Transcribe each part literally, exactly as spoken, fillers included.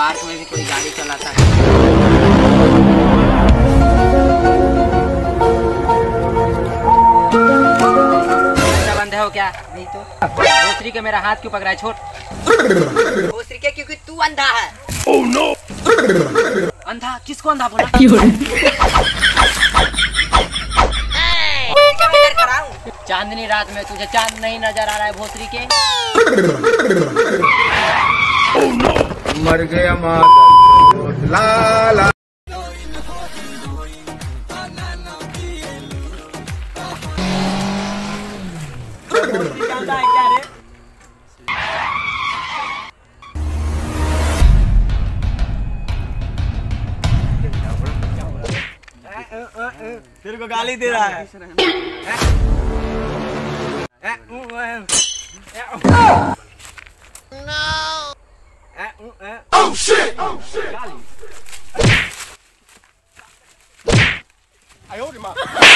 Park में भी कोई गाड़ी चलाता है। ऐसा बंद है हो क्या? नहीं तो भोसरी के मेरा हाथ क्यों पकड़ा है? छोड़ भोसरी के, क्योंकि तू अंधा है। oh, no. अंधा? किसको अंधा बोला? चांदनी रात में तुझे चांद नहीं नजर आ रहा है भोसरी के? oh, no. मर गया माता लाला। तेरे को गाली दे रहा है। Oh shit! Oh shit! I hold him up.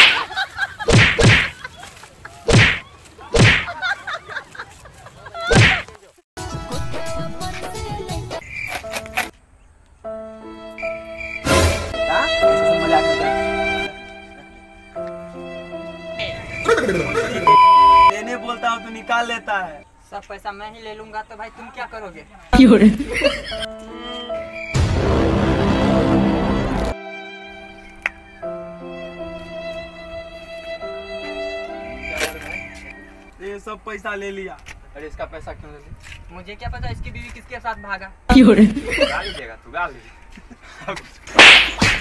देने बोलता हूँ तो निकाल लेता है। सब पैसा मैं ही ले लूंगा तो भाई तुम क्या करोगे? ये सब पैसा ले लिया। अरे इसका पैसा क्यों ले लिया? मुझे क्या पता इसकी बीवी किसके साथ भागा। गाली देगा तू, गाली।